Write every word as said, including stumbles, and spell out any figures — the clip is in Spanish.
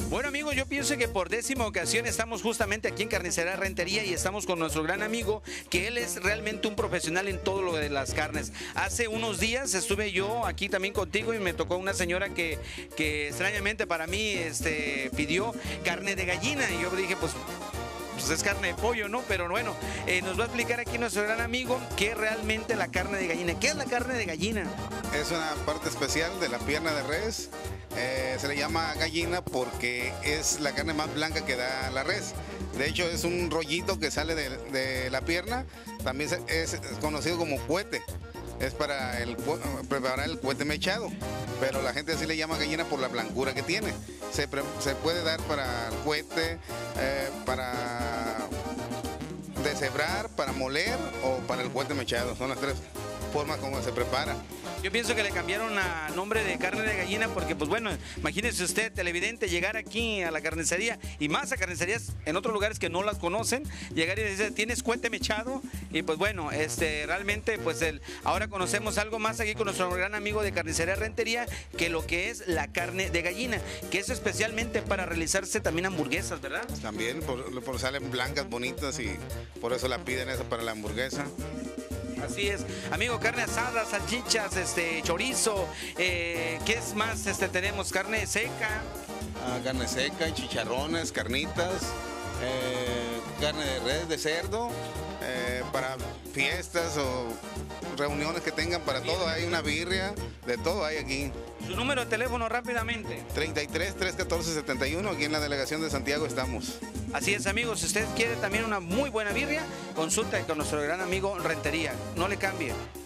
Bueno, amigos, yo pienso que por décima ocasión estamos justamente aquí en Carnicería Rentería y estamos con nuestro gran amigo, que él es realmente un profesional en todo lo de las carnes. Hace unos días estuve yo aquí también contigo y me tocó una señora que, que extrañamente para mí este, pidió carne de gallina y yo dije, pues... pues es carne de pollo, ¿no? Pero bueno, eh, nos va a explicar aquí nuestro gran amigo qué es realmente la carne de gallina. ¿Qué es la carne de gallina? Es una parte especial de la pierna de res. Eh, se le llama gallina porque es la carne más blanca que da la res. De hecho, es un rollito que sale de, de la pierna. También es conocido como cuete. Es para el, preparar el cuete mechado. Pero la gente así le llama gallina por la blancura que tiene. Se, pre, se puede dar para el cuete, eh, para deshebrar, para moler o para el cuete mechado. Son las tres formas como se prepara. Yo pienso que le cambiaron a nombre de carne de gallina porque, pues bueno, imagínese usted, televidente, llegar aquí a la carnicería y más a carnicerías en otros lugares que no las conocen, llegar y decir, ¿tienes cuete mechado? Y pues bueno, este, realmente, pues el, ahora conocemos algo más aquí con nuestro gran amigo de Carnicería Rentería, que lo que es la carne de gallina, que es especialmente para realizarse también hamburguesas, ¿verdad? También, por, por salen blancas, bonitas y por eso la piden esa para la hamburguesa. Así es, amigo, carne asada, salchichas, este, chorizo, eh, ¿qué es más? Este, tenemos carne seca. Ah, carne seca, chicharrones, carnitas, eh, carne de res, de cerdo, eh, para fiestas o reuniones que tengan, para todo hay una birria, de todo hay aquí. Su número de teléfono rápidamente. treinta y tres, trescientos catorce, setenta y uno, aquí en la delegación de Santiago estamos. Así es, amigos, si usted quiere también una muy buena birria, consulta con nuestro gran amigo Rentería, no le cambie.